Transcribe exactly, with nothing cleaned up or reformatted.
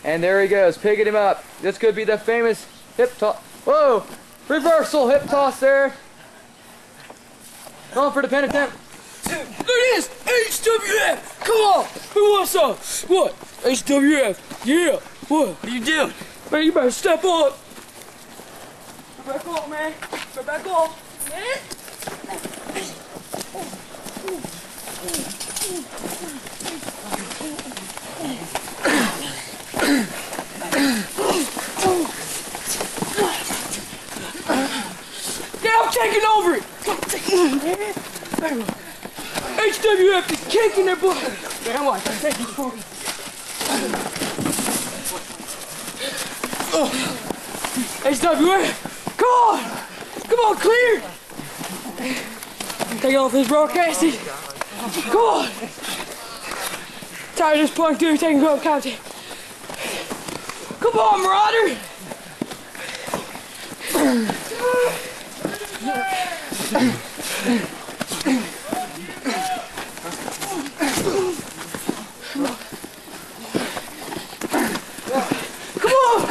And there he goes, picking him up. This could be the famous hip toss. Whoa! Reversal hip toss there. Going for the pin attempt. It is H W F! Come on! Who wants some? What? H W F? Yeah! What? What are you doing? Man, you better step up! Go back off, man! Go back off, man! Yeah, I'm taking over it! H W F is kicking their butt! Man, I'm like, take it for me. H W F! Come on! Come on, clear! Take off his broadcasting. Come on! Tired of this punk dude taking go content. Come on, Marauder! Come on!